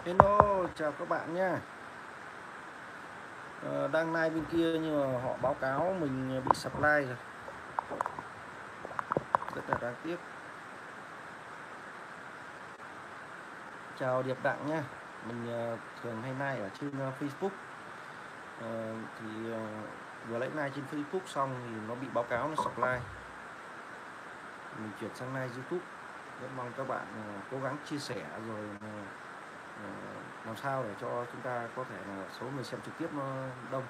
Hello, chào các bạn nha. Đang live bên kia nhưng mà họ báo cáo mình bị supply rồi. Rất là đáng tiếc. Chào Điệp Đặng nha. Mình thường hay live ở trên Facebook. Vừa lấy live trên Facebook xong thì nó bị báo cáo nó supply. Mình chuyển sang live YouTube. Rất mong các bạn cố gắng chia sẻ rồi làm sao để cho chúng ta có thể là số người xem trực tiếp nó đông.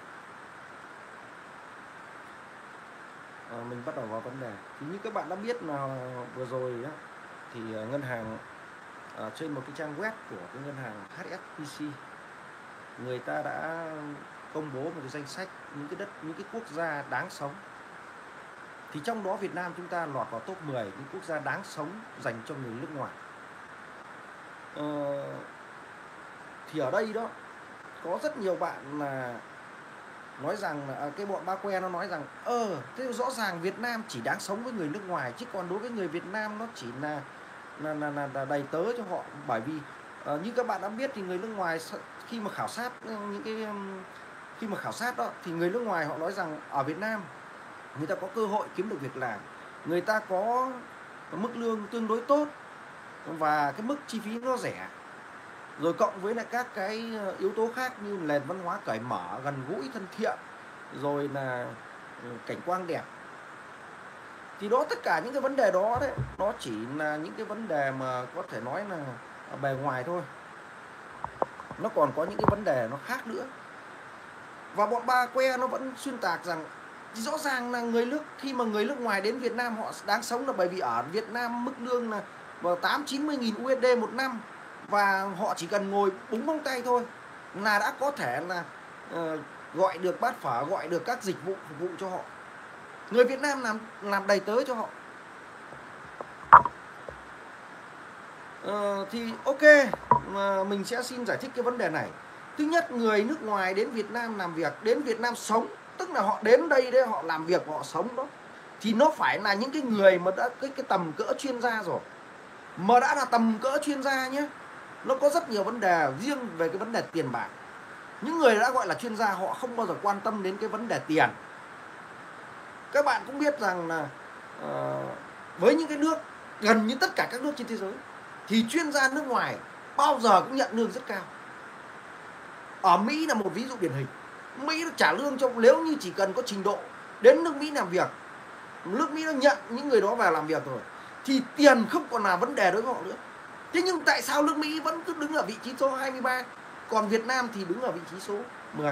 Mình bắt đầu vào vấn đề. Thì như các bạn đã biết là vừa rồi á, thì ngân hàng trên một cái trang web của cái ngân hàng HSBC, người ta đã công bố một cái danh sách những cái quốc gia đáng sống. Thì trong đó Việt Nam chúng ta lọt vào top 10 những quốc gia đáng sống dành cho người nước ngoài. Thì ở đây đó có rất nhiều bạn là nói rằng là cái bọn ba que nó nói rằng thế rõ ràng Việt Nam chỉ đáng sống với người nước ngoài, chứ còn đối với người Việt Nam nó chỉ là đầy tớ cho họ. Bởi vì như các bạn đã biết thì người nước ngoài khi mà khảo sát đó thì người nước ngoài họ nói rằng ở Việt Nam người ta có cơ hội kiếm được việc làm, người ta có mức lương tương đối tốt và cái mức chi phí nó rẻ, rồi cộng với lại các cái yếu tố khác như nền văn hóa cởi mở, gần gũi, thân thiện, rồi là cảnh quan đẹp. Thì đó, tất cả những cái vấn đề đó đấy, nó chỉ là những cái vấn đề mà có thể nói là bề ngoài thôi. Nó còn có những cái vấn đề nó khác nữa. Và bọn ba que nó vẫn xuyên tạc rằng rõ ràng là khi mà người nước ngoài đến Việt Nam họ đáng sống là bởi vì ở Việt Nam mức lương là 80-90 nghìn USD một năm, và họ chỉ cần ngồi búng móng tay thôi là đã có thể là gọi được bát phở, gọi được các dịch vụ phục vụ cho họ. Người Việt Nam làm đầy tớ cho họ. Thì ok, mà mình sẽ xin giải thích cái vấn đề này. Thứ nhất, người nước ngoài đến Việt Nam làm việc, đến Việt Nam sống, tức là họ đến đây để họ làm việc, họ sống đó, thì nó phải là những cái người mà đã cái tầm cỡ chuyên gia rồi. Mà đã là tầm cỡ chuyên gia nhé, nó có rất nhiều vấn đề riêng về cái vấn đề tiền bạc. Những người đã gọi là chuyên gia họ không bao giờ quan tâm đến cái vấn đề tiền. Các bạn cũng biết rằng là với những cái nước, gần như tất cả các nước trên thế giới, thì chuyên gia nước ngoài bao giờ cũng nhận lương rất cao. Ở Mỹ là một ví dụ điển hình. Mỹ nó trả lương cho, nếu như chỉ cần có trình độ đến nước Mỹ làm việc, nước Mỹ nó nhận những người đó vào làm việc rồi, thì tiền không còn là vấn đề đối với họ nữa. Thế nhưng tại sao nước Mỹ vẫn cứ đứng ở vị trí số 23, còn Việt Nam thì đứng ở vị trí số 10?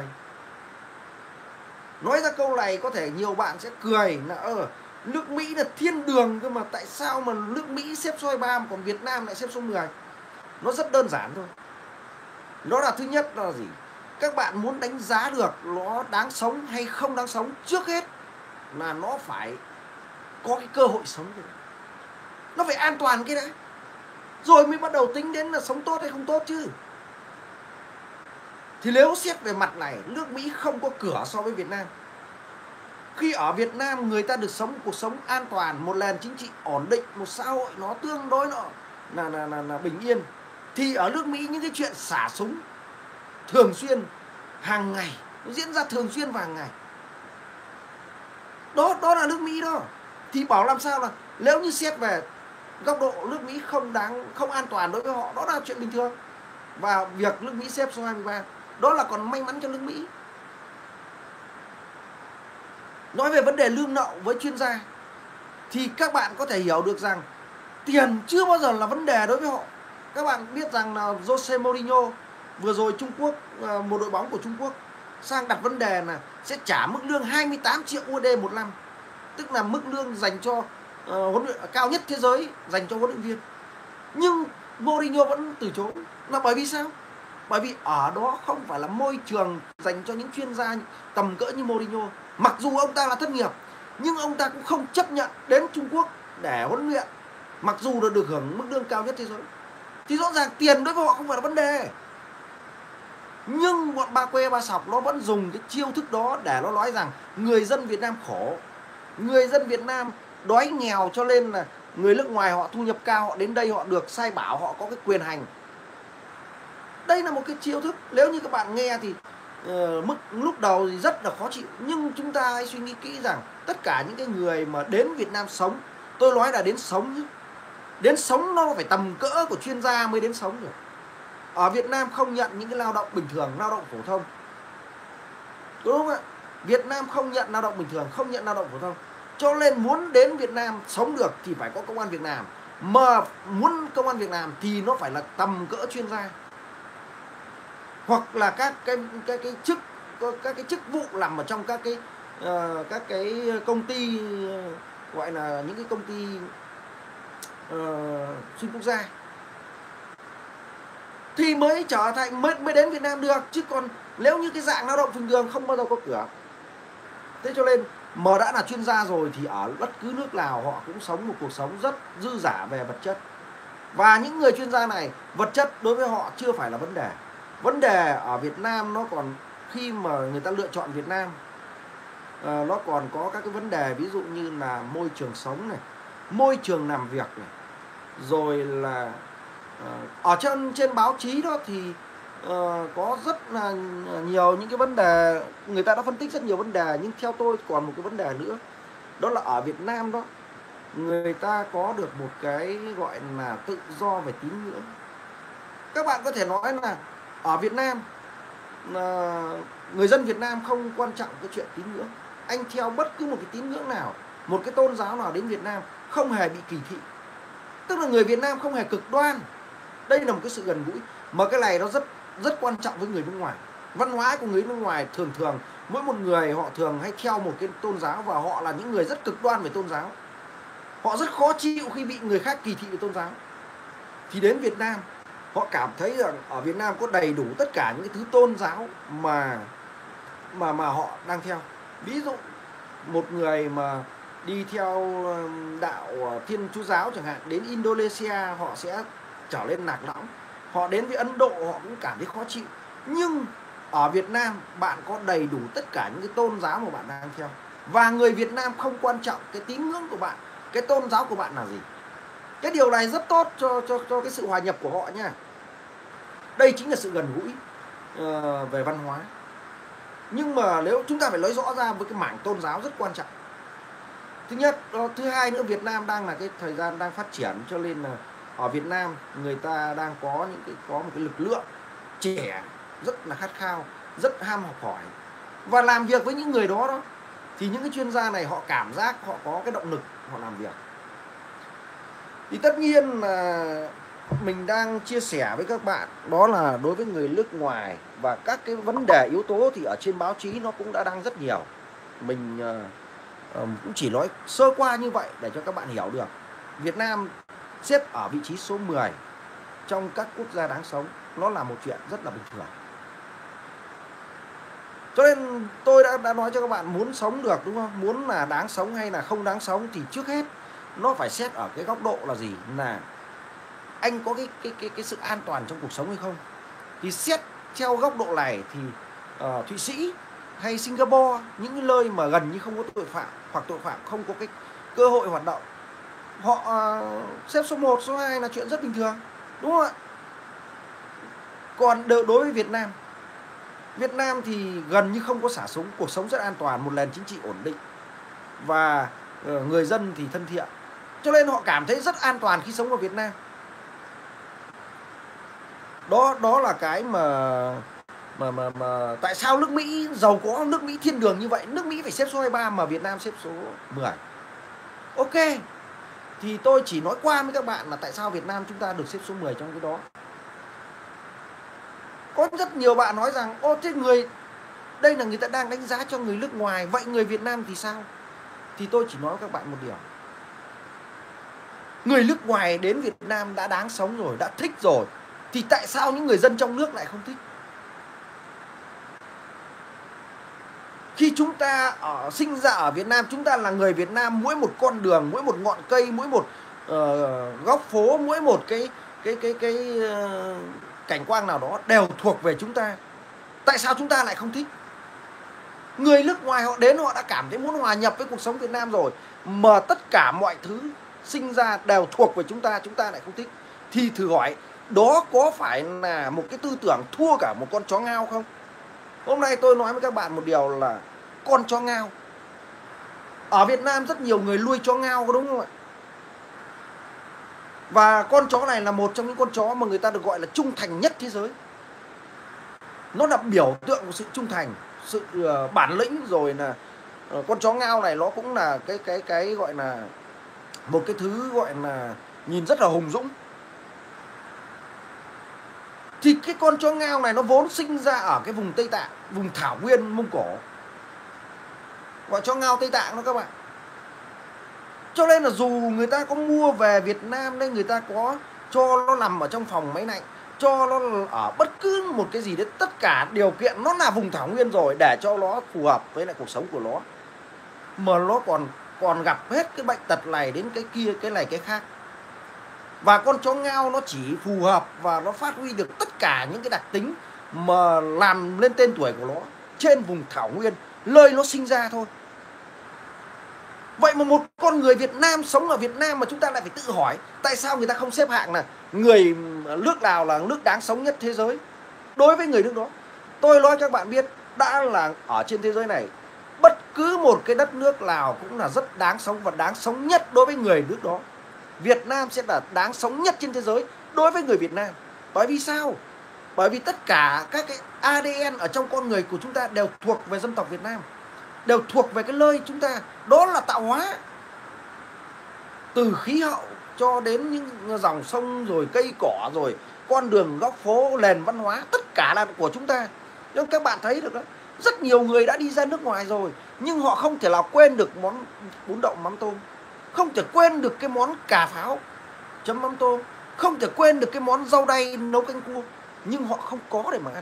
Nói ra câu này có thể nhiều bạn sẽ cười là nước Mỹ là thiên đường cơ mà, tại sao mà nước Mỹ xếp số 23 còn Việt Nam lại xếp số 10? Nó rất đơn giản thôi. Đó là thứ nhất là gì? Các bạn muốn đánh giá được nó đáng sống hay không đáng sống, trước hết là nó phải có cái cơ hội sống rồi. Nó phải an toàn cái đã, rồi mới bắt đầu tính đến là sống tốt hay không tốt chứ. Thì nếu xét về mặt này, nước Mỹ không có cửa so với Việt Nam. Khi ở Việt Nam người ta được sống cuộc sống an toàn, một nền chính trị ổn định, một xã hội nó tương đối là bình yên, thì ở nước Mỹ những cái chuyện xả súng thường xuyên, hàng ngày, nó diễn ra thường xuyên và hàng ngày. Đó là nước Mỹ đó. Thì bảo làm sao là nếu như xét về góc độ nước Mỹ không an toàn đối với họ, đó là chuyện bình thường. Và việc nước Mỹ xếp số 23, đó là còn may mắn cho nước Mỹ. Nói về vấn đề lương lậu với chuyên gia, thì các bạn có thể hiểu được rằng tiền chưa bao giờ là vấn đề đối với họ. Các bạn biết rằng là Jose Mourinho vừa rồi Trung Quốc, một đội bóng của Trung Quốc sang đặt vấn đề là sẽ trả mức lương 28 triệu USD một năm, tức là mức lương dành cho huấn luyện cao nhất thế giới dành cho huấn luyện viên. Nhưng Mourinho vẫn từ chối. Là bởi vì sao? Bởi vì ở đó không phải là môi trường dành cho những chuyên gia tầm cỡ như Mourinho. Mặc dù ông ta là thất nghiệp, nhưng ông ta cũng không chấp nhận đến Trung Quốc để huấn luyện, mặc dù được hưởng mức lương cao nhất thế giới. Thì rõ ràng tiền đối với họ không phải là vấn đề. Nhưng bọn ba que ba sọc nó vẫn dùng cái chiêu thức đó để nó nói rằng người dân Việt Nam khổ, người dân Việt Nam đói nghèo, cho nên là người nước ngoài họ thu nhập cao, họ đến đây họ được sai bảo, họ có cái quyền hành. Đây là một cái chiêu thức, nếu như các bạn nghe thì lúc đầu thì rất là khó chịu, nhưng chúng ta hãy suy nghĩ kỹ rằng tất cả những cái người mà đến Việt Nam sống, tôi nói là đến sống nhé, đến sống nó phải tầm cỡ của chuyên gia mới đến sống được. Ở Việt Nam không nhận những cái lao động bình thường, lao động phổ thông, đúng không ạ? Việt Nam không nhận lao động bình thường, không nhận lao động phổ thông, cho nên muốn đến Việt Nam sống được thì phải có công ăn việc làm, mà muốn công ăn việc làm thì nó phải là tầm cỡ chuyên gia, hoặc là các cái chức vụ làm ở trong các cái công ty, gọi là những cái công ty xuyên quốc gia, thì mới trở thành mới đến Việt Nam được. Chứ còn nếu như cái dạng lao động bình thường không bao giờ có cửa. Thế cho nên mà đã là chuyên gia rồi thì ở bất cứ nước nào họ cũng sống một cuộc sống rất dư dả về vật chất. Và những người chuyên gia này, vật chất đối với họ chưa phải là vấn đề. Vấn đề ở Việt Nam nó còn, khi mà người ta lựa chọn Việt Nam, nó còn có các cái vấn đề, ví dụ như là môi trường sống này, môi trường làm việc này, rồi là ở trên báo chí đó thì có rất là nhiều những cái vấn đề, người ta đã phân tích rất nhiều vấn đề. Nhưng theo tôi còn một cái vấn đề nữa, đó là ở Việt Nam đó, người ta có được một cái gọi là tự do về tín ngưỡng. Các bạn có thể nói là ở Việt Nam, người dân Việt Nam không quan trọng cái chuyện tín ngưỡng. Anh theo bất cứ một cái tín ngưỡng nào, một cái tôn giáo nào đến Việt Nam không hề bị kỳ thị. Tức là người Việt Nam không hề cực đoan. Đây là một cái sự gần gũi, mà cái này nó rất quan trọng với người nước ngoài. Văn hóa của người nước ngoài thường mỗi một người họ thường hay theo một cái tôn giáo, và họ là những người rất cực đoan về tôn giáo. Họ rất khó chịu khi bị người khác kỳ thị về tôn giáo. Thì đến Việt Nam, họ cảm thấy rằng ở Việt Nam có đầy đủ tất cả những cái thứ tôn giáo mà họ đang theo. Ví dụ một người mà đi theo đạo Thiên Chúa giáo chẳng hạn, đến Indonesia họ sẽ trở lên lạc lõng. Họ đến với Ấn Độ họ cũng cảm thấy khó chịu. Nhưng ở Việt Nam bạn có đầy đủ tất cả những cái tôn giáo mà bạn đang theo, và người Việt Nam không quan trọng cái tín ngưỡng của bạn, cái tôn giáo của bạn là gì. Cái điều này rất tốt cho cái sự hòa nhập của họ nha. Đây chính là sự gần gũi về văn hóa. Nhưng mà nếu chúng ta phải nói rõ ra với cái mảng tôn giáo rất quan trọng. Thứ nhất, thứ hai nữa, Việt Nam đang là cái thời gian đang phát triển, cho nên là ở Việt Nam người ta đang có một cái lực lượng trẻ rất là khát khao, rất ham học hỏi, và làm việc với những người đó thì những cái chuyên gia này họ cảm giác họ có cái động lực họ làm việc. Thì tất nhiên là mình đang chia sẻ với các bạn đó là đối với người nước ngoài, và các cái vấn đề yếu tố thì ở trên báo chí nó cũng đã đăng rất nhiều. Mình cũng chỉ nói sơ qua như vậy để cho các bạn hiểu được. Việt Nam xếp ở vị trí số 10 trong các quốc gia đáng sống, nó là một chuyện rất là bình thường. Cho nên tôi đã nói cho các bạn, muốn sống được, đúng không? Muốn là đáng sống hay là không đáng sống thì trước hết nó phải xét ở cái góc độ là gì, là anh có cái sự an toàn trong cuộc sống hay không. Thì xét theo góc độ này thì Thụy Sĩ hay Singapore, những cái nơi mà gần như không có tội phạm, hoặc tội phạm không có cái cơ hội hoạt động, họ xếp số 1, số 2 là chuyện rất bình thường, đúng không ạ? Còn đối với Việt Nam thì gần như không có xả súng, cuộc sống rất an toàn, một nền chính trị ổn định, và người dân thì thân thiện, cho nên họ cảm thấy rất an toàn khi sống ở Việt Nam. Đó là cái mà tại sao nước Mỹ giàu có, nước Mỹ thiên đường như vậy, nước Mỹ phải xếp số 23 mà Việt Nam xếp số 10. Ok, thì tôi chỉ nói qua với các bạn là tại sao Việt Nam chúng ta được xếp số 10 trong cái đó. Có rất nhiều bạn nói rằng ô thế đây là người ta đang đánh giá cho người nước ngoài, vậy người Việt Nam thì sao? Thì tôi chỉ nói với các bạn một điều, người nước ngoài đến Việt Nam đã đáng sống rồi, đã thích rồi, thì tại sao những người dân trong nước lại không thích? Khi chúng ta sinh ra ở Việt Nam, chúng ta là người Việt Nam, mỗi một con đường, mỗi một ngọn cây, mỗi một góc phố, mỗi một cái cảnh quan nào đó đều thuộc về chúng ta. Tại sao chúng ta lại không thích? Người nước ngoài họ đến, họ đã cảm thấy muốn hòa nhập với cuộc sống Việt Nam rồi, mà tất cả mọi thứ sinh ra đều thuộc về chúng ta lại không thích. Thì thử hỏi đó có phải là một cái tư tưởng thua cả một con chó ngao không? Hôm nay tôi nói với các bạn một điều là con chó ngao. Ở Việt Nam rất nhiều người nuôi chó ngao, có đúng không ạ? Và con chó này là một trong những con chó mà người ta được gọi là trung thành nhất thế giới. Nó là biểu tượng của sự trung thành, sự bản lĩnh, rồi là con chó ngao này nó cũng là cái gọi là một cái thứ gọi là nhìn rất là hùng dũng. Thì cái con chó ngao này nó vốn sinh ra ở cái vùng Tây Tạng, vùng thảo nguyên Mông Cổ, gọi chó ngao Tây Tạng đó các bạn. Cho nên là dù người ta có mua về Việt Nam nên người ta có cho nó nằm ở trong phòng máy lạnh, cho nó ở bất cứ một cái gì đấy, tất cả điều kiện nó là vùng thảo nguyên rồi để cho nó phù hợp với lại cuộc sống của nó, mà nó còn gặp hết cái bệnh tật này đến cái kia, cái này cái khác. Và con chó ngao nó chỉ phù hợp và nó phát huy được tất cả những cái đặc tính mà làm lên tên tuổi của nó trên vùng thảo nguyên nơi nó sinh ra thôi. Vậy mà một con người Việt Nam sống ở Việt Nam mà chúng ta lại phải tự hỏi tại sao người ta không xếp hạng là người nước nào là nước đáng sống nhất thế giới đối với người nước đó. Tôi nói các bạn biết, đã là ở trên thế giới này, bất cứ một cái đất nước nào cũng là rất đáng sống và đáng sống nhất đối với người nước đó. Việt Nam sẽ là đáng sống nhất trên thế giới đối với người Việt Nam. Bởi vì sao? Bởi vì tất cả các cái ADN ở trong con người của chúng ta đều thuộc về dân tộc Việt Nam, đều thuộc về cái nơi chúng ta, đó là tạo hóa. Từ khí hậu cho đến những dòng sông, rồi cây cỏ, rồi con đường góc phố, nền văn hóa, tất cả là của chúng ta. Nhưng các bạn thấy được đó, rất nhiều người đã đi ra nước ngoài rồi, nhưng họ không thể nào quên được món bún đậu mắm tôm, không thể quên được cái món cà pháo chấm mắm tôm, không thể quên được cái món rau đay nấu canh cua, nhưng họ không có để mà ăn.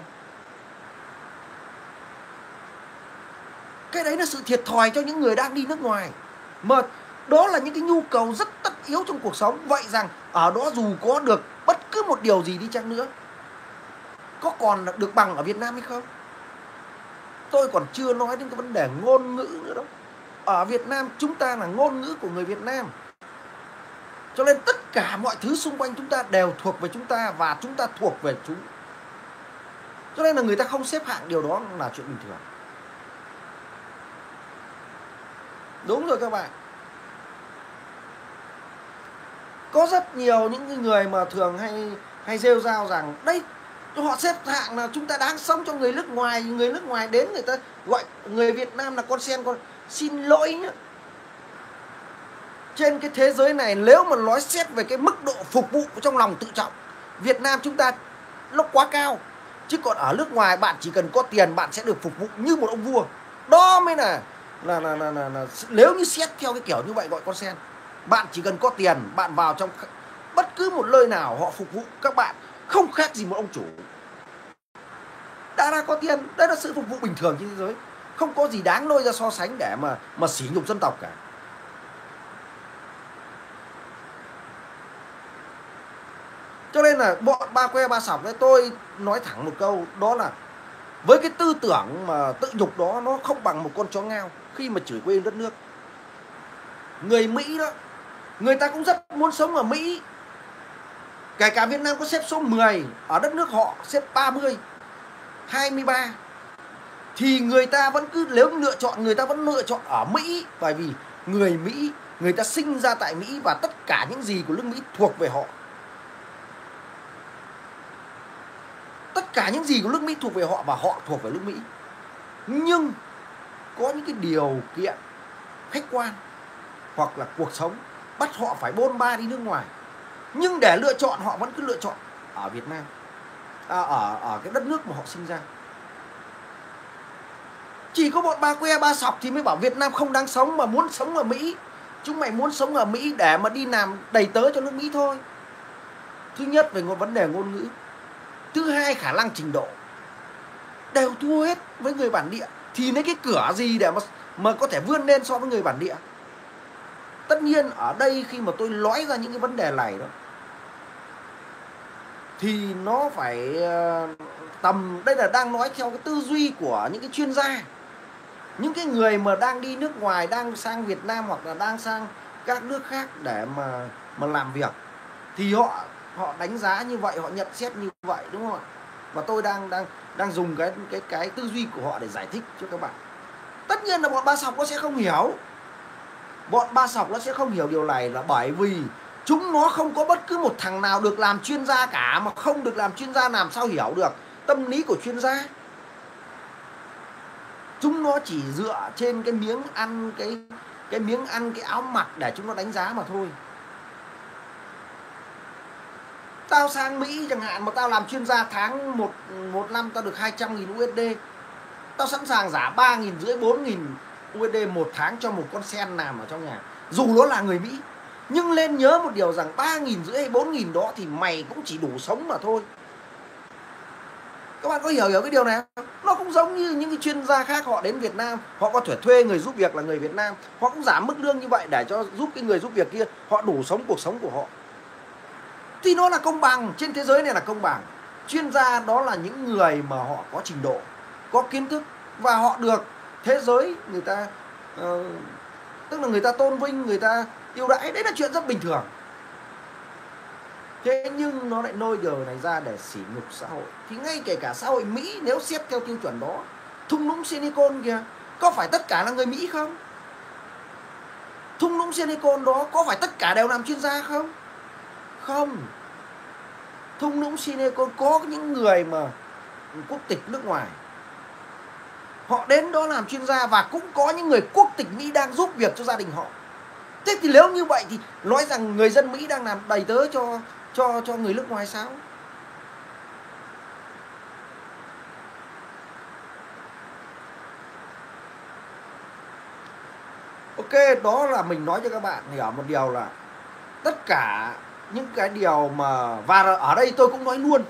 Cái đấy là sự thiệt thòi cho những người đang đi nước ngoài, mà đó là những cái nhu cầu rất tất yếu trong cuộc sống. Vậy rằng ở đó dù có được bất cứ một điều gì đi chăng nữa, có còn được bằng ở Việt Nam hay không? Tôi còn chưa nói đến cái vấn đề ngôn ngữ nữa đâu. Ở Việt Nam chúng ta là ngôn ngữ của người Việt Nam, cho nên tất cả mọi thứ xung quanh chúng ta đều thuộc về chúng ta và chúng ta thuộc về chúng. Cho nên là người ta không xếp hạng điều đó là chuyện bình thường. Đúng rồi các bạn. Có rất nhiều những người mà thường hay rêu rao rằng đây, họ xếp hạng là chúng ta đáng sống cho người nước ngoài. Người nước ngoài đến người ta gọi người Việt Nam là con sen. Xin lỗi nhé, trên cái thế giới này nếu mà nói xét về cái mức độ phục vụ trong lòng tự trọng, Việt Nam chúng ta nó quá cao. Chứ còn ở nước ngoài bạn chỉ cần có tiền bạn sẽ được phục vụ như một ông vua. Đó mới là nếu như xét theo cái kiểu như vậy gọi con sen. Bạn chỉ cần có tiền, bạn vào trong bất cứ một nơi nào họ phục vụ các bạn không khác gì một ông chủ. Đã có tiền, đây là sự phục vụ bình thường trên thế giới, không có gì đáng lôi ra so sánh để mà sỉ nhục dân tộc cả. Cho nên là bọn ba que ba sọc đấy, tôi nói thẳng một câu, đó là với cái tư tưởng mà tự nhục đó, nó không bằng một con chó ngao khi mà chửi quê đất nước. Người Mỹ đó, người ta cũng rất muốn sống ở Mỹ. Kể cả Việt Nam có xếp số 10, ở đất nước họ xếp 30, 23, thì người ta vẫn cứ, nếu lựa chọn, người ta vẫn lựa chọn ở Mỹ. Bởi vì người Mỹ, người ta sinh ra tại Mỹ và tất cả những gì của nước Mỹ thuộc về họ. Tất cả những gì của nước Mỹ thuộc về họ và họ thuộc về nước Mỹ. Nhưng có những cái điều kiện khách quan hoặc là cuộc sống bắt họ phải bôn ba đi nước ngoài, nhưng để lựa chọn họ vẫn cứ lựa chọn ở Việt Nam, ở cái đất nước mà họ sinh ra. Chỉ có bọn ba que ba sọc thì mới bảo Việt Nam không đáng sống mà muốn sống ở Mỹ. Chúng mày muốn sống ở Mỹ để mà đi làm đầy tớ cho nước Mỹ thôi. Thứ nhất về vấn đề ngôn ngữ, thứ hai khả năng trình độ, đều thua hết với người bản địa. Thì lấy cái cửa gì để mà có thể vươn lên so với người bản địa? Tất nhiên ở đây khi mà tôi nói ra những cái vấn đề này đó, thì nó phải tầm, đây là đang nói theo cái tư duy của những cái chuyên gia, những cái người mà đang đi nước ngoài, đang sang Việt Nam hoặc là đang sang các nước khác để mà làm việc. Thì họ họ đánh giá như vậy, họ nhận xét như vậy, đúng không ạ? Và tôi đang dùng cái tư duy của họ để giải thích cho các bạn. Tất nhiên là bọn Ba Sọc nó sẽ không hiểu. Bọn Ba Sọc nó sẽ không hiểu điều này là bởi vì chúng nó không có bất cứ một thằng nào được làm chuyên gia cả, mà không được làm chuyên gia làm sao hiểu được tâm lý của chuyên gia. Chúng nó chỉ dựa trên cái miếng ăn cái áo mặc để chúng nó đánh giá mà thôi. Tao sang Mỹ chẳng hạn mà tao làm chuyên gia tháng một năm tao được 200.000 USD. Tao sẵn sàng giả 3.500 4.000 USD một tháng cho một con sen làm ở trong nhà, dù nó là người Mỹ. Nhưng lên nhớ một điều rằng 3.500 hay 4.000 đó thì mày cũng chỉ đủ sống mà thôi. Các bạn có hiểu cái điều này không? Nó cũng giống như những cái chuyên gia khác, họ đến Việt Nam, họ có thể thuê người giúp việc là người Việt Nam, họ cũng giảm mức lương như vậy để cho giúp cái người giúp việc kia họ đủ sống cuộc sống của họ. Thì nó là công bằng, trên thế giới này là công bằng. Chuyên gia đó là những người mà họ có trình độ, có kiến thức và họ được thế giới người ta tức là người ta tôn vinh, người ta yêu đãi, đấy là chuyện rất bình thường. Thế nhưng nó lại nôi điều này ra để sỉ nhục xã hội. Thì ngay kể cả xã hội Mỹ, nếu xét theo tiêu chuẩn đó, thung lũng Silicon kìa, có phải tất cả là người Mỹ không? Thung lũng Silicon đó có phải tất cả đều làm chuyên gia không? Không. Thung lũng Silicon có những người mà quốc tịch nước ngoài, họ đến đó làm chuyên gia, và cũng có những người quốc tịch Mỹ đang giúp việc cho gia đình họ. Thế thì nếu như vậy thì nói rằng người dân Mỹ đang làm đầy tớ cho người nước ngoài sao? Ok, đó là mình nói cho các bạn hiểu một điều là tất cả những cái điều mà, và ở đây tôi cũng nói luôn,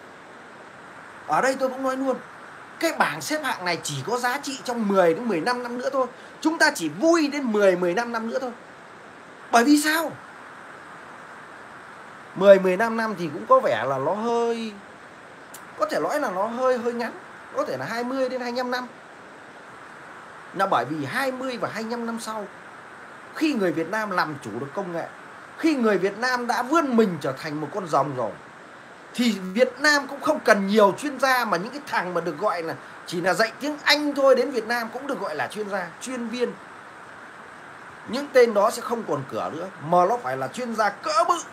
cái bảng xếp hạng này chỉ có giá trị trong 10 đến 15 năm nữa thôi. Chúng ta chỉ vui đến 10-15 năm nữa thôi. Bởi vì sao? 10-15 năm thì cũng có vẻ là nó hơi, có thể nói là nó hơi ngắn, có thể là 20 đến 25 năm. Là bởi vì 20 và 25 năm sau, khi người Việt Nam làm chủ được công nghệ, khi người Việt Nam đã vươn mình trở thành một con rồng rồi, thì Việt Nam cũng không cần nhiều chuyên gia, mà những cái thằng mà được gọi là chỉ là dạy tiếng Anh thôi đến Việt Nam cũng được gọi là chuyên gia, chuyên viên. Những tên đó sẽ không còn cửa nữa, mà nó phải là chuyên gia cỡ bự.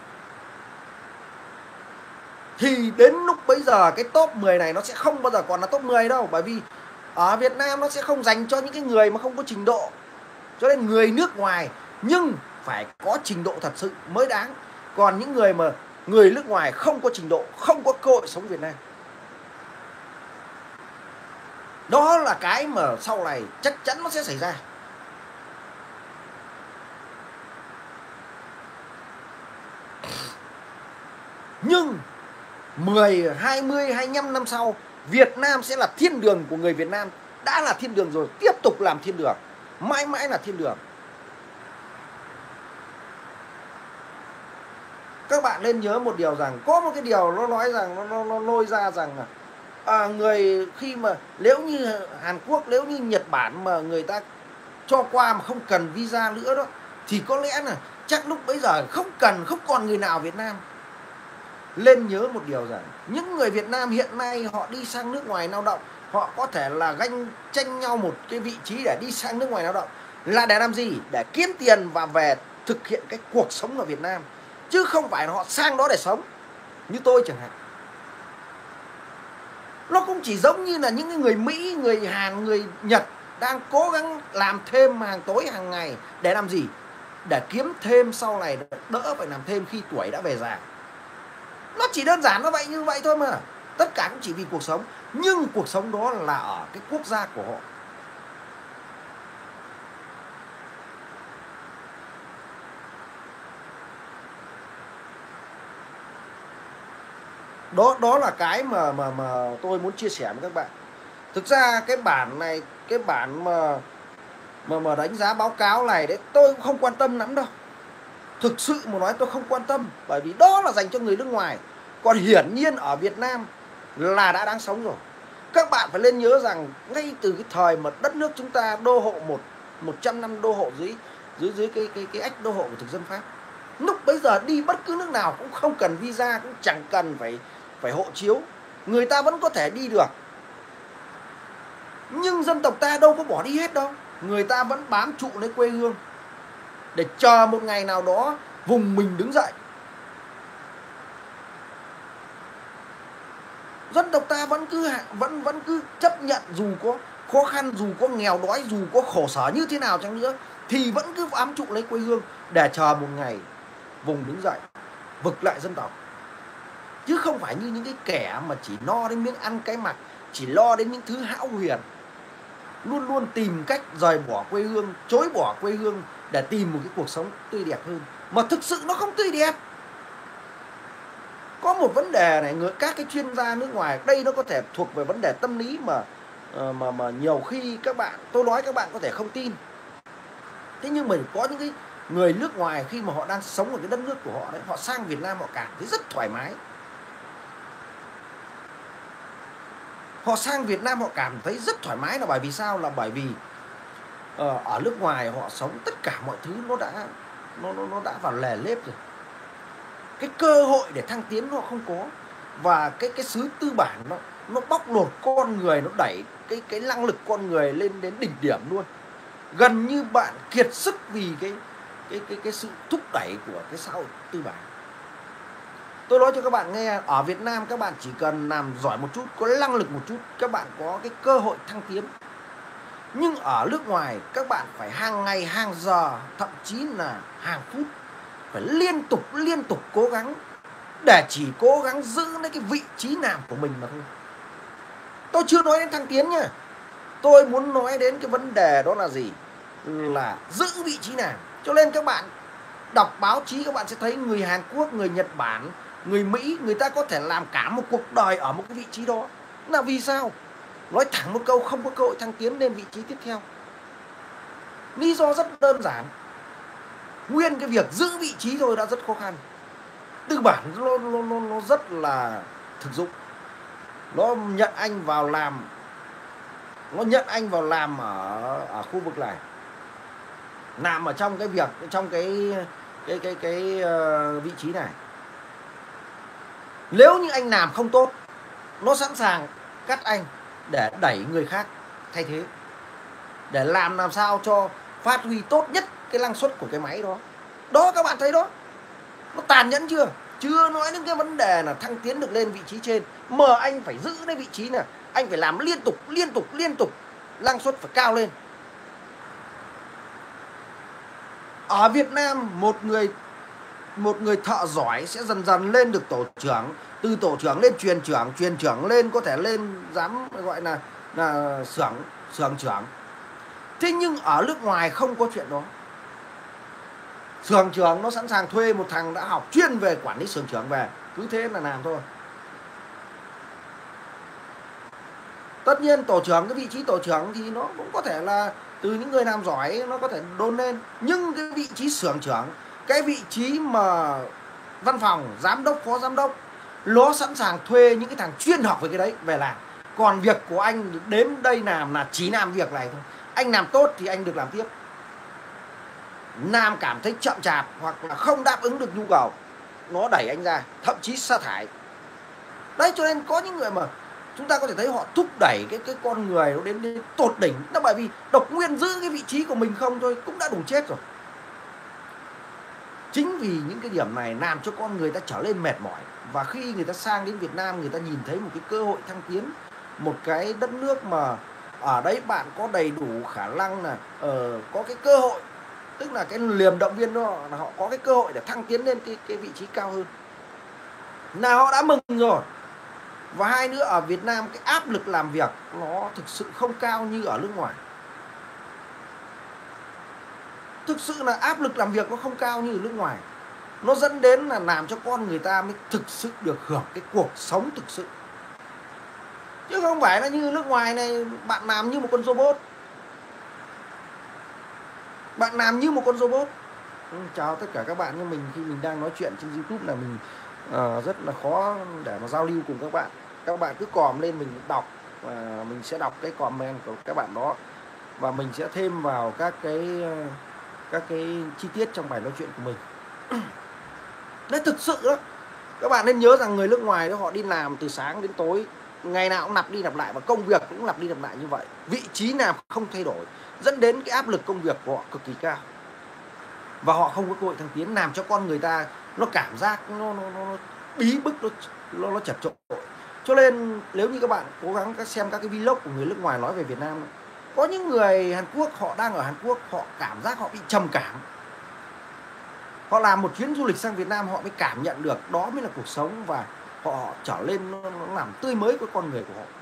Thì đến lúc bấy giờ cái top 10 này nó sẽ không bao giờ còn là top 10 đâu. Bởi vì ở Việt Nam nó sẽ không dành cho những cái người mà không có trình độ. Cho nên người nước ngoài nhưng phải có trình độ thật sự mới đáng. Còn những người mà người nước ngoài không có trình độ, không có cơ hội sống Việt Nam, đó là cái mà sau này chắc chắn nó sẽ xảy ra. Nhưng 10, 20, 25 năm sau, Việt Nam sẽ là thiên đường của người Việt Nam. Đã là thiên đường rồi, tiếp tục làm thiên đường, mãi mãi là thiên đường. Các bạn nên nhớ một điều rằng, có một cái điều nó nói rằng, nó lôi ra rằng là người khi mà nếu như Hàn Quốc, nếu như Nhật Bản mà người ta cho qua mà không cần visa nữa đó, thì có lẽ là chắc lúc bấy giờ không còn người nào Việt Nam. Lên nhớ một điều rằng những người Việt Nam hiện nay họ đi sang nước ngoài lao động, họ có thể là tranh nhau một cái vị trí để đi sang nước ngoài lao động, là để làm gì? Để kiếm tiền và về thực hiện cái cuộc sống ở Việt Nam, chứ không phải là họ sang đó để sống. Như tôi chẳng hạn, nó cũng chỉ giống như là những người Mỹ, người Hàn, người Nhật đang cố gắng làm thêm hàng tối hàng ngày để làm gì? Để kiếm thêm sau này đỡ phải làm thêm khi tuổi đã về già. Nó chỉ đơn giản nó vậy, như vậy thôi mà. Tất cả cũng chỉ vì cuộc sống. Nhưng cuộc sống đó là ở cái quốc gia của họ. Đó là cái mà tôi muốn chia sẻ với các bạn. Thực ra cái bản này, cái bản mà đánh giá báo cáo này đấy, tôi cũng không quan tâm lắm đâu. Thực sự mà nói tôi không quan tâm, bởi vì đó là dành cho người nước ngoài. Còn hiển nhiên ở Việt Nam là đã đáng sống rồi. Các bạn phải nên nhớ rằng ngay từ cái thời mà đất nước chúng ta đô hộ 100 năm đô hộ dưới cái ách đô hộ của thực dân Pháp, Lúc bấy giờ đi bất cứ nước nào cũng không cần visa, cũng chẳng cần phải hộ chiếu, người ta vẫn có thể đi được. Nhưng dân tộc ta đâu có bỏ đi hết đâu, người ta vẫn bám trụ lấy quê hương để chờ một ngày nào đó vùng mình đứng dậy. Dân tộc ta vẫn cứ chấp nhận, dù có khó khăn, dù có nghèo đói, dù có khổ sở như thế nào chăng nữa thì vẫn cứ bám trụ lấy quê hương để chờ một ngày vùng đứng dậy vực lại dân tộc. Chứ không phải như những cái kẻ mà chỉ lo đến miếng ăn cái mặc, chỉ lo đến những thứ hão huyền, luôn luôn tìm cách rời bỏ quê hương, chối bỏ quê hương để tìm một cái cuộc sống tươi đẹp hơn, mà thực sự nó không tươi đẹp. Có một vấn đề này, các cái chuyên gia nước ngoài, đây nó có thể thuộc về vấn đề tâm lý mà nhiều khi tôi nói các bạn có thể không tin. Thế nhưng mà có những cái người nước ngoài khi mà họ đang sống ở cái đất nước của họ đấy, họ sang Việt Nam họ cảm thấy rất thoải mái. Họ sang Việt Nam họ cảm thấy rất thoải mái là bởi vì sao? Là bởi vì ở nước ngoài họ sống tất cả mọi thứ nó đã vào lề lếp rồi. Cái cơ hội để thăng tiến nó không có, và cái xứ tư bản nó bóc lột con người, nó đẩy cái năng lực con người lên đến đỉnh điểm luôn. Gần như bạn kiệt sức vì cái sự thúc đẩy của cái xã hội tư bản. Tôi nói cho các bạn nghe, ở Việt Nam các bạn chỉ cần làm giỏi một chút, có năng lực một chút, các bạn có cái cơ hội thăng tiến. Nhưng ở nước ngoài các bạn phải hàng ngày, hàng giờ, thậm chí là hàng phút phải liên tục cố gắng để chỉ cố gắng giữ lấy cái vị trí làm của mình mà thôi. Tôi chưa nói đến thăng tiến nha. Tôi muốn nói đến cái vấn đề đó là gì? Là giữ vị trí nào. Cho nên các bạn đọc báo chí các bạn sẽ thấy người Hàn Quốc, người Nhật Bản, người Mỹ, người ta có thể làm cả một cuộc đời ở một cái vị trí đó. Là vì sao? Nói thẳng một câu, không có cơ hội thăng tiến lên vị trí tiếp theo. Lý do rất đơn giản. Nguyên cái việc giữ vị trí thôi đã rất khó khăn. Tư bản nó rất là thực dụng. Nó nhận anh vào làm ở khu vực này, làm ở trong cái vị trí này. Nếu như anh làm không tốt, nó sẵn sàng cắt anh để đẩy người khác thay thế, để làm sao cho phát huy tốt nhất cái năng suất của cái máy đó. Đó, các bạn thấy đó, nó tàn nhẫn chưa? Chưa nói đến cái vấn đề là thăng tiến được lên vị trí trên, mà anh phải giữ cái vị trí này, anh phải làm liên tục, năng suất phải cao lên. Ở Việt Nam, một người thợ giỏi sẽ dần dần lên được tổ trưởng, từ tổ trưởng lên truyền trưởng lên có thể lên dám gọi là xưởng trưởng. Thế nhưng ở nước ngoài không có chuyện đó. Xưởng trưởng nó sẵn sàng thuê một thằng đã học chuyên về quản lý xưởng trưởng về, cứ thế là làm thôi. Tất nhiên tổ trưởng, cái vị trí tổ trưởng thì nó cũng có thể là từ những người làm giỏi nó có thể đôn lên. Nhưng cái vị trí xưởng trưởng, cái vị trí mà văn phòng, giám đốc, phó giám đốc, nó sẵn sàng thuê những cái thằng chuyên học về cái đấy về làm. Còn việc của anh đến đây làm là chỉ làm việc này thôi. Anh làm tốt thì anh được làm tiếp. Làm cảm thấy chậm chạp hoặc là không đáp ứng được nhu cầu, nó đẩy anh ra, thậm chí sa thải. Đấy, cho nên có những người mà chúng ta có thể thấy họ thúc đẩy cái con người nó đến tột đỉnh. Nó bởi vì độc nguyên giữ cái vị trí của mình không thôi cũng đã đủ chết rồi. Chính vì những cái điểm này làm cho con người ta trở lên mệt mỏi. Và khi người ta sang đến Việt Nam, người ta nhìn thấy một cái cơ hội thăng tiến, một cái đất nước mà ở đấy bạn có đầy đủ khả năng là có cái cơ hội, tức là cái niềm động viên đó là họ có cái cơ hội để thăng tiến lên cái vị trí cao hơn, là họ đã mừng rồi. Và hai nữa, ở Việt Nam cái áp lực làm việc nó thực sự không cao như ở nước ngoài. Thực sự là áp lực làm việc nó không cao như ở nước ngoài. Nó dẫn đến là làm cho con người ta mới thực sự được hưởng cái cuộc sống thực sự. Chứ không phải là như nước ngoài này bạn làm như một con robot. Bạn làm như một con robot. Chào tất cả các bạn, nhưng mình khi mình đang nói chuyện trên YouTube là mình rất là khó để mà giao lưu cùng các bạn. Các bạn cứ comment lên mình đọc, và mình sẽ đọc cái comment của các bạn đó, và mình sẽ thêm vào các cái chi tiết trong bài nói chuyện của mình. Đấy, thực sự đó. Các bạn nên nhớ rằng người nước ngoài đó họ đi làm từ sáng đến tối, ngày nào cũng lặp đi lặp lại, và công việc cũng lặp đi lặp lại như vậy, vị trí nào không thay đổi, dẫn đến cái áp lực công việc của họ cực kỳ cao, và họ không có cơ hội thăng tiến, làm cho con người ta nó cảm giác nó bí bức, nó chật chội. Cho nên nếu như các bạn cố gắng xem các cái vlog của người nước ngoài nói về Việt Nam, có những người Hàn Quốc họ đang ở Hàn Quốc, họ cảm giác họ bị trầm cảm. Họ làm một chuyến du lịch sang Việt Nam, họ mới cảm nhận được đó mới là cuộc sống, và họ trở lên nó làm tươi mới với con người của họ.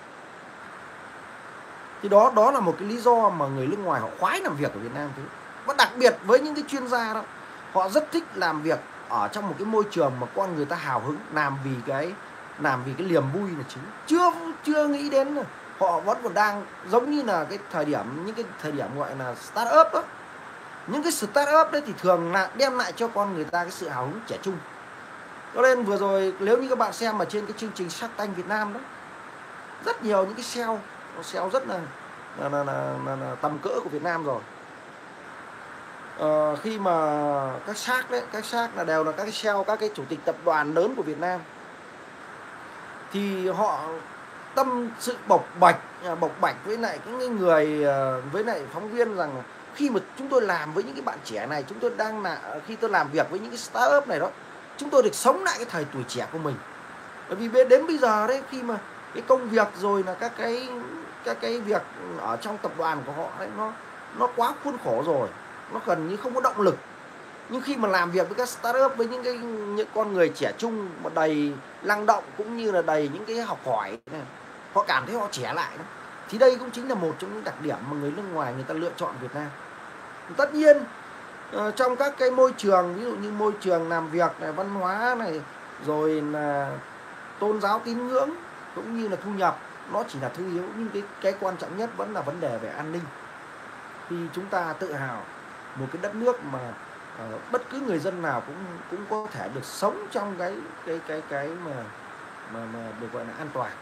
Thì đó là một cái lý do mà người nước ngoài họ khoái làm việc ở Việt Nam thế. Và đặc biệt với những cái chuyên gia đó, họ rất thích làm việc ở trong một cái môi trường mà con người ta hào hứng, làm vì cái niềm vui là chính. Chưa nghĩ đến là họ vẫn còn đang giống như là những cái thời điểm gọi là start up đó. Những cái start up đấy thì thường là đem lại cho con người ta cái sự hào hứng trẻ trung. Cho nên vừa rồi nếu như các bạn xem mà trên cái chương trình Shark Tank Việt Nam đó, rất nhiều những cái sale rất là tầm cỡ của Việt Nam rồi. Khi mà các shark là đều là các cái sale, các cái chủ tịch tập đoàn lớn của Việt Nam, thì họ tâm sự bộc bạch với lại những người, với lại phóng viên rằng khi mà chúng tôi làm với những cái bạn trẻ này, chúng tôi đang khi tôi làm việc với những cái startup này đó, chúng tôi được sống lại cái thời tuổi trẻ của mình. Bởi vì đến bây giờ đấy, khi mà cái công việc rồi là các cái việc ở trong tập đoàn của họ đấy, nó quá khuôn khổ rồi, nó gần như không có động lực. Nhưng khi mà làm việc với các startup, với những con người trẻ trung mà đầy năng động, cũng như là đầy những cái học hỏi này, họ cảm thấy họ trẻ lại đó. Thì đây cũng chính là một trong những đặc điểm mà người nước ngoài người ta lựa chọn Việt Nam. Tất nhiên trong các cái môi trường, ví dụ như môi trường làm việc này, văn hóa này, rồi là tôn giáo tín ngưỡng, cũng như là thu nhập, nó chỉ là thứ yếu. Nhưng cái quan trọng nhất vẫn là vấn đề về an ninh. Khi chúng ta tự hào một cái đất nước mà bất cứ người dân nào cũng có thể được sống trong cái mà được gọi là an toàn.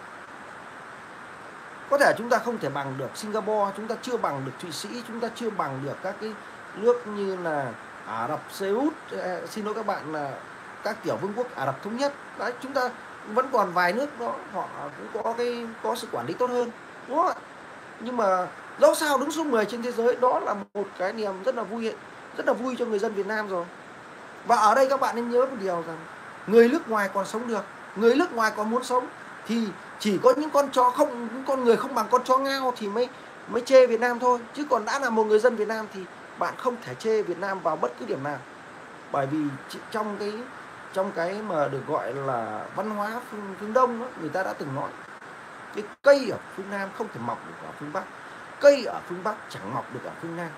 Có thể chúng ta không thể bằng được Singapore, chúng ta chưa bằng được Thụy Sĩ, chúng ta chưa bằng được các cái nước như là Ả Rập Xê Út, xin lỗi các bạn, là các tiểu vương quốc Ả Rập Thống Nhất. Đấy, chúng ta vẫn còn vài nước đó họ cũng có sự quản lý tốt hơn, đúng không ạ? Nhưng mà dẫu sao đứng số 10 trên thế giới, đó là một cái niềm rất là vui cho người dân Việt Nam rồi. Và ở đây các bạn nên nhớ một điều rằng người nước ngoài còn sống được, người nước ngoài còn muốn sống, thì chỉ có những con người không bằng con chó ngao thì mới chê Việt Nam thôi. Chứ còn đã là một người dân Việt Nam thì bạn không thể chê Việt Nam vào bất cứ điểm nào. Bởi vì trong cái mà được gọi là văn hóa phương Đông đó, người ta đã từng nói cái cây ở phương Nam không thể mọc được ở phương Bắc, cây ở phương Bắc chẳng mọc được ở phương Nam.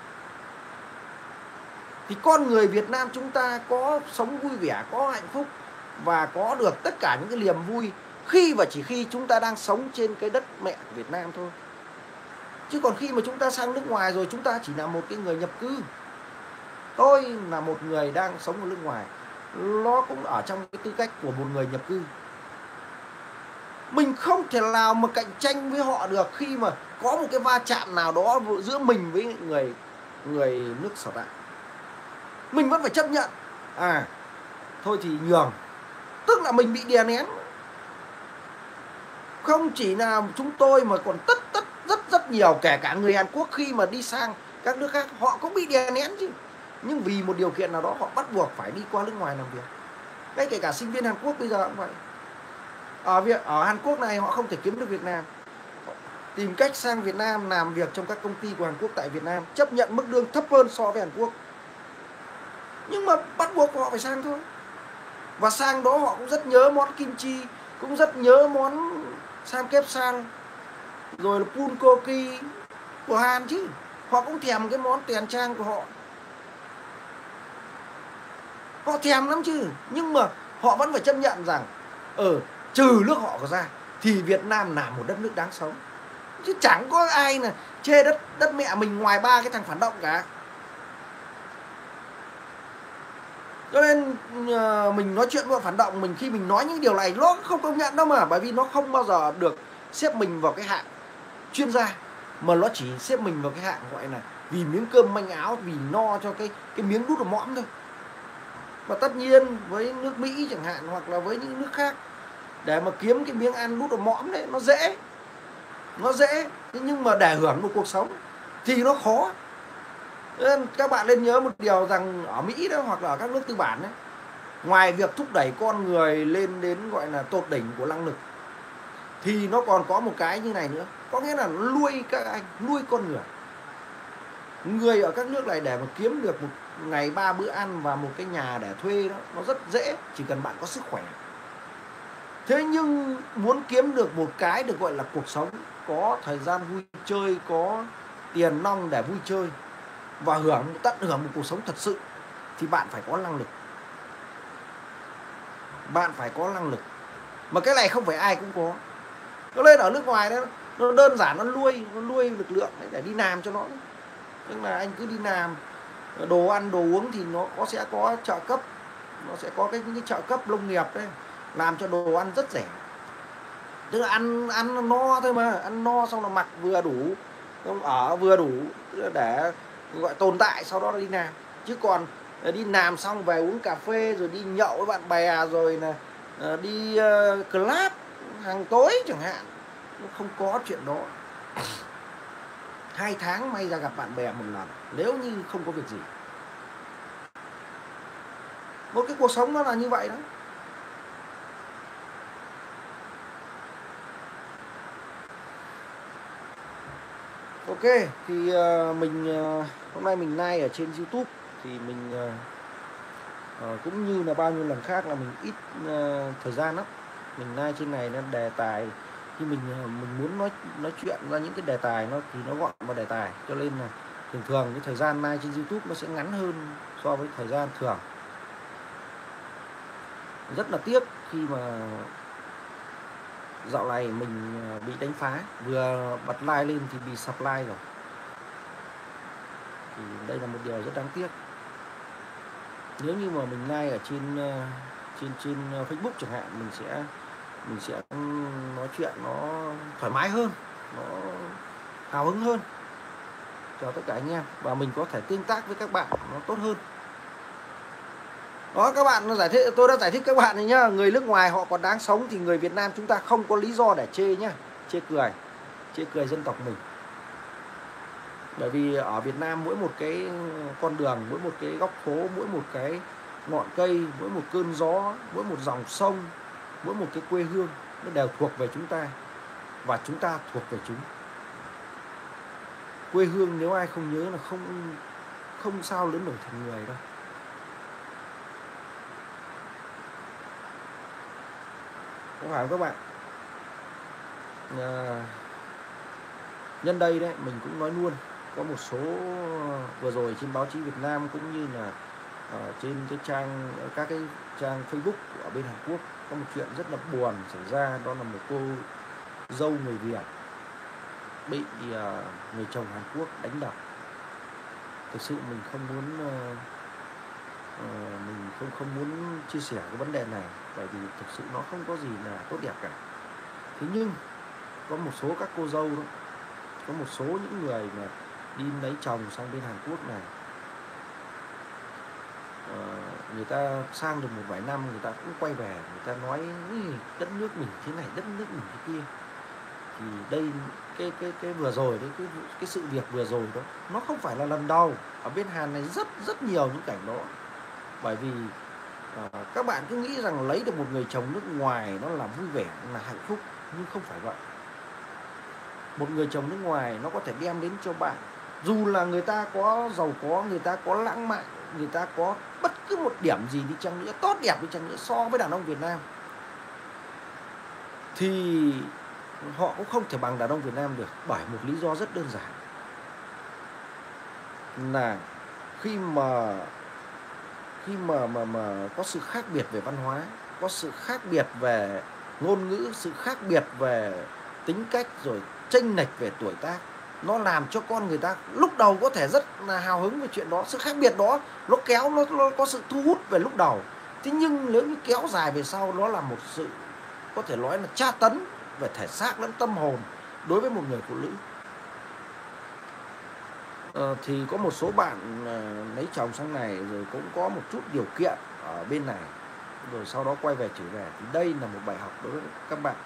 Thì con người Việt Nam chúng ta có sống vui vẻ, có hạnh phúc và có được tất cả những cái niềm vui khi và chỉ khi chúng ta đang sống trên cái đất mẹ của Việt Nam thôi. Chứ còn khi mà chúng ta sang nước ngoài rồi, chúng ta chỉ là một cái người nhập cư. Tôi là một người đang sống ở nước ngoài, nó cũng ở trong cái tư cách của một người nhập cư. Mình không thể nào mà cạnh tranh với họ được khi mà có một cái va chạm nào đó giữa mình với người nước sở tại. Mình vẫn phải chấp nhận. Thôi thì nhường. Tức là mình bị đè nén. Không chỉ là chúng tôi mà còn rất nhiều, kể cả người Hàn Quốc khi mà đi sang các nước khác, họ cũng bị đè nén chứ. Nhưng vì một điều kiện nào đó, họ bắt buộc phải đi qua nước ngoài làm việc. Ngay kể cả sinh viên Hàn Quốc bây giờ cũng vậy. Ở Hàn Quốc này họ không thể kiếm được Việt Nam, tìm cách sang Việt Nam làm việc trong các công ty của Hàn Quốc tại Việt Nam, chấp nhận mức lương thấp hơn so với Hàn Quốc. Nhưng mà bắt buộc họ phải sang thôi. Và sang đó họ cũng rất nhớ món kim chi, cũng rất nhớ món samgyeopsal, rồi là bulgogi của Hàn chứ. Họ cũng thèm cái món tiền trang của họ. Họ thèm lắm chứ. Nhưng mà họ vẫn phải chấp nhận rằng trừ nước họ ra thì Việt Nam là một đất nước đáng sống. Chứ chẳng có ai là chê đất mẹ mình ngoài ba cái thằng phản động cả. Cho nên mình nói chuyện với phản động, khi mình nói những điều này nó không công nhận đâu mà. Bởi vì nó không bao giờ được xếp mình vào cái hạng chuyên gia, mà nó chỉ xếp mình vào cái hạng gọi là vì miếng cơm manh áo, vì no cho cái miếng đút vào mõm thôi. Và tất nhiên với nước Mỹ chẳng hạn, hoặc là với những nước khác, để mà kiếm cái miếng ăn lút ở mõm đấy nó dễ, thế nhưng mà để hưởng một cuộc sống thì nó khó. Nên các bạn nên nhớ một điều rằng ở Mỹ đó, hoặc là ở các nước tư bản đấy, ngoài việc thúc đẩy con người lên đến gọi là tột đỉnh của năng lực, thì nó còn có một cái như này nữa, có nghĩa là nó nuôi các anh, nuôi con người. Người ở các nước này để mà kiếm được một ngày 3 bữa ăn và một cái nhà để thuê đó, nó rất dễ, chỉ cần bạn có sức khỏe. Thế nhưng muốn kiếm được một cái được gọi là cuộc sống, có thời gian vui chơi, có tiền nong để vui chơi và tận hưởng một cuộc sống thật sự, thì bạn phải có năng lực. Bạn phải có năng lực. Mà cái này không phải ai cũng có. Nó lên ở nước ngoài đó, nó đơn giản, nó nuôi lực lượng đấy để đi làm cho nó. Nhưng mà anh cứ đi làm, đồ ăn, đồ uống thì nó sẽ có trợ cấp. Nó sẽ có những cái trợ cấp nông nghiệp đấy, làm cho đồ ăn rất rẻ. Tức là ăn no thôi mà, ăn no xong là mặc vừa đủ, ở vừa đủ để gọi tồn tại, sau đó là đi làm. Chứ còn đi làm xong về uống cà phê rồi đi nhậu với bạn bè rồi là đi club hàng tối chẳng hạn, nó không có chuyện đó. 2 tháng may ra gặp bạn bè một lần, nếu như không có việc gì. Một cái cuộc sống nó là như vậy đó. Ok, thì mình hôm nay mình live ở trên YouTube, thì mình cũng như là bao nhiêu lần khác là mình ít thời gian lắm. Mình live trên này nó đề tài, khi mình muốn nói chuyện ra những cái đề tài thì nó gọn vào đề tài, cho nên là thường cái thời gian live trên YouTube nó sẽ ngắn hơn so với thời gian thường. Rất là tiếc khi mà dạo này mình bị đánh phá, vừa bật like lên thì bị sập like rồi. Thì đây là một điều rất đáng tiếc. Nếu như mà mình like ở trên Facebook chẳng hạn, mình sẽ nói chuyện nó thoải mái hơn, nó hào hứng hơn cho tất cả anh em, và mình có thể tương tác với các bạn nó tốt hơn. Đó, các bạn tôi đã giải thích các bạn này nhá. Người nước ngoài họ còn đáng sống thì người Việt Nam chúng ta không có lý do để chê nhá, chê cười dân tộc mình. Bởi vì ở Việt Nam mỗi một cái con đường, mỗi một cái góc phố, mỗi một cái ngọn cây, mỗi một cơn gió, mỗi một dòng sông, mỗi một cái quê hương nó đều thuộc về chúng ta, và chúng ta thuộc về chúng. Quê hương nếu ai không nhớ là không sao lớn nổi thành người đâu. Không phải các bạn. Nhân đây đấy mình cũng nói luôn, có một số vừa rồi trên báo chí Việt Nam cũng như là trên các cái trang Facebook ở bên Hàn Quốc có một chuyện rất là buồn xảy ra, đó là một cô dâu người Việt bị người chồng Hàn Quốc đánh đập. Thực sự mình không muốn chia sẻ cái vấn đề này, bởi vì thực sự nó không có gì là tốt đẹp cả. Thế nhưng có một số các cô dâu đó, có một số những người mà đi lấy chồng sang bên Hàn Quốc này, người ta sang được một vài năm người ta cũng quay về, người ta nói đất nước mình thế này, đất nước mình thế kia. Thì đây cái vừa rồi đấy, cái sự việc vừa rồi đó, nó không phải là lần đầu. Ở bên Hàn này rất nhiều những cảnh đó. Bởi vì các bạn cứ nghĩ rằng lấy được một người chồng nước ngoài nó là vui vẻ, là hạnh phúc, nhưng không phải vậy. Một người chồng nước ngoài nó có thể đem đến cho bạn, dù là người ta có giàu có, người ta có lãng mạn, người ta có bất cứ một điểm gì đi chăng nữa, tốt đẹp đi chăng nữa so với đàn ông Việt Nam, thì họ cũng không thể bằng đàn ông Việt Nam được. Bởi một lý do rất đơn giản là khi mà có sự khác biệt về văn hóa, có sự khác biệt về ngôn ngữ, sự khác biệt về tính cách, rồi chênh lệch về tuổi tác, nó làm cho con người ta lúc đầu có thể rất là hào hứng về chuyện đó. Sự khác biệt đó nó có sự thu hút về lúc đầu, thế nhưng nếu như kéo dài về sau, nó là một sự có thể nói là tra tấn về thể xác lẫn tâm hồn đối với một người phụ nữ. Thì có một số bạn lấy chồng sang này rồi cũng có một chút điều kiện ở bên này rồi sau đó quay về trở về, thì đây là một bài học đối với các bạn.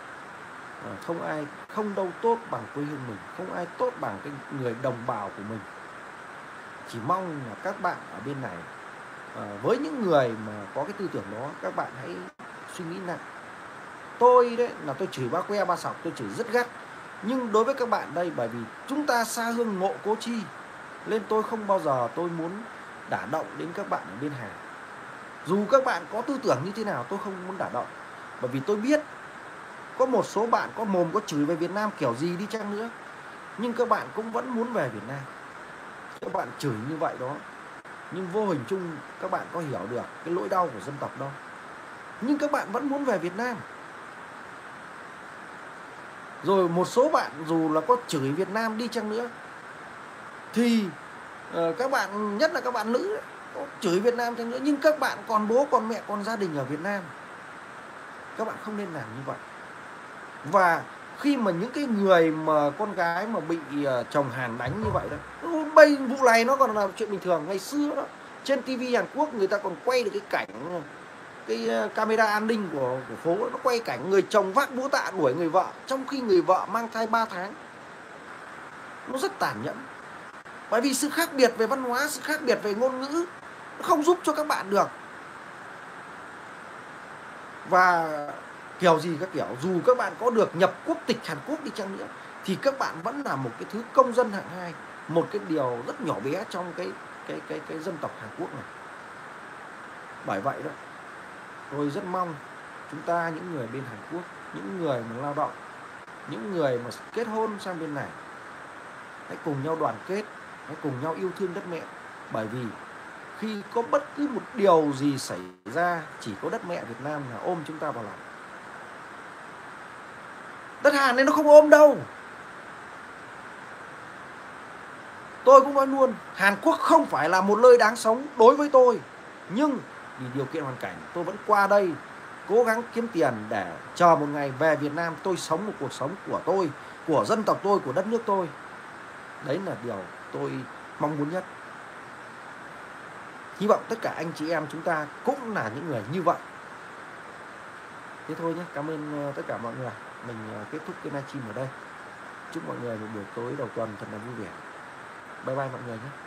Không đâu tốt bằng quê hương mình, không ai tốt bằng cái người đồng bào của mình. Chỉ mong là các bạn ở bên này, với những người mà có cái tư tưởng đó, các bạn hãy suy nghĩ lại. Tôi đấy là tôi chửi Ba Que Ba Sọc, tôi chửi rất gắt, nhưng đối với các bạn đây, bởi vì chúng ta xa hương ngộ cố chi, nên tôi không bao giờ tôi muốn đả động đến các bạn ở bên Hàn. Dù các bạn có tư tưởng như thế nào, tôi không muốn đả động, bởi vì tôi biết có một số bạn có mồm có chửi về Việt Nam kiểu gì đi chăng nữa, nhưng các bạn cũng vẫn muốn về Việt Nam. Các bạn chửi như vậy đó, nhưng vô hình chung các bạn có hiểu được cái nỗi đau của dân tộc đâu, nhưng các bạn vẫn muốn về Việt Nam. Rồi một số bạn dù là có chửi Việt Nam đi chăng nữa thì các bạn, nhất là các bạn nữ, có chửi Việt Nam chăng nữa, nhưng các bạn còn bố còn mẹ còn gia đình ở Việt Nam. Các bạn không nên làm như vậy. Và khi mà những cái người mà con gái mà bị chồng Hàn đánh như vậy đó, bây vụ này nó còn là chuyện bình thường. Ngày xưa đó, trên TV Hàn Quốc người ta còn quay được cái cảnh, cái camera an ninh của phố, nó quay cảnh người chồng vác búa tạ đuổi người vợ, trong khi người vợ mang thai 3 tháng. Nó rất tàn nhẫn. Bởi vì sự khác biệt về văn hóa, sự khác biệt về ngôn ngữ, nó không giúp cho các bạn được. Và kiểu gì các kiểu, dù các bạn có được nhập quốc tịch Hàn Quốc đi chăng nữa, thì các bạn vẫn là một cái thứ công dân hạng 2, một cái điều rất nhỏ bé trong cái dân tộc Hàn Quốc này. Bởi vậy đó, tôi rất mong chúng ta, những người bên Hàn Quốc, những người mà lao động, những người mà kết hôn sang bên này, hãy cùng nhau đoàn kết, hãy cùng nhau yêu thương đất mẹ. Bởi vì khi có bất cứ một điều gì xảy ra, chỉ có đất mẹ Việt Nam là ôm chúng ta vào lòng. Đất Hàn này nó không ôm đâu. Tôi cũng nói luôn, Hàn Quốc không phải là một nơi đáng sống đối với tôi, nhưng vì điều kiện hoàn cảnh, tôi vẫn qua đây cố gắng kiếm tiền để chờ một ngày về Việt Nam, tôi sống một cuộc sống của tôi, của dân tộc tôi, của đất nước tôi. Đấy là điều tôi mong muốn nhất. Hy vọng tất cả anh chị em chúng ta cũng là những người như vậy. Thế thôi nhé, cảm ơn tất cả mọi người. Mình kết thúc cái livestream ở đây. Chúc mọi người một buổi tối đầu tuần thật là vui vẻ. Bye bye mọi người nhé.